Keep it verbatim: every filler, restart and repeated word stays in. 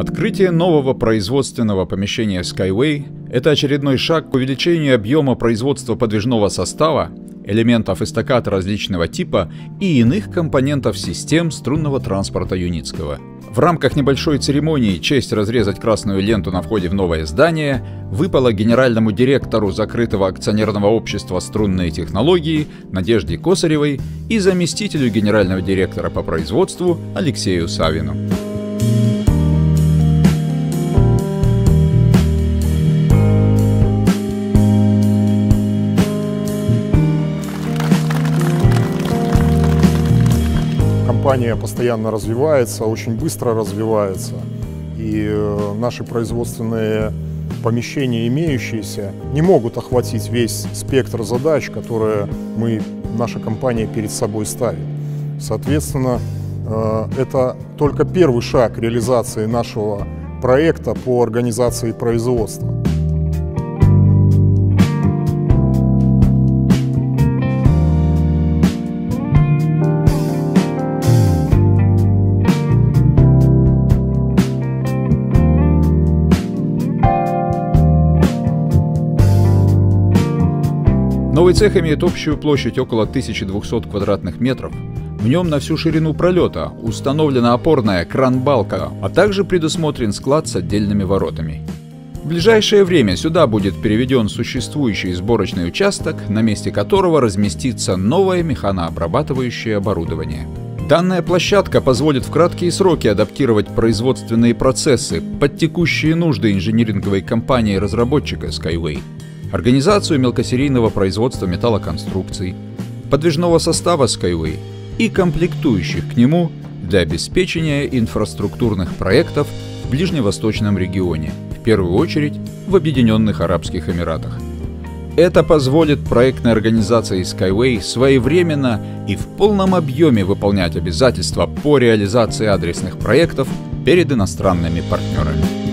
Открытие нового производственного помещения Skyway – это очередной шаг к увеличению объема производства подвижного состава, элементов эстакад различного типа и иных компонентов систем струнного транспорта Юницкого. В рамках небольшой церемонии честь разрезать красную ленту на входе в новое здание выпала генеральному директору закрытого акционерного общества «Струнные технологии» Надежде Косаревой и заместителю генерального директора по производству Алексею Савину. Компания постоянно развивается, очень быстро развивается, и наши производственные помещения, имеющиеся, не могут охватить весь спектр задач, которые мы, наша компания перед собой ставит. Соответственно, это только первый шаг реализации нашего проекта по организации производства. Новый цех имеет общую площадь около тысячи двухсот квадратных метров. В нем на всю ширину пролета установлена опорная кран-балка, а также предусмотрен склад с отдельными воротами. В ближайшее время сюда будет переведен существующий сборочный участок, на месте которого разместится новое механообрабатывающее оборудование. Данная площадка позволит в краткие сроки адаптировать производственные процессы под текущие нужды инжиниринговой компании-разработчика Skyway, организацию мелкосерийного производства металлоконструкций, подвижного состава Skyway и комплектующих к нему для обеспечения инфраструктурных проектов в ближневосточном регионе, в первую очередь в Объединенных Арабских Эмиратах. Это позволит проектной организации Skyway своевременно и в полном объеме выполнять обязательства по реализации адресных проектов перед иностранными партнерами.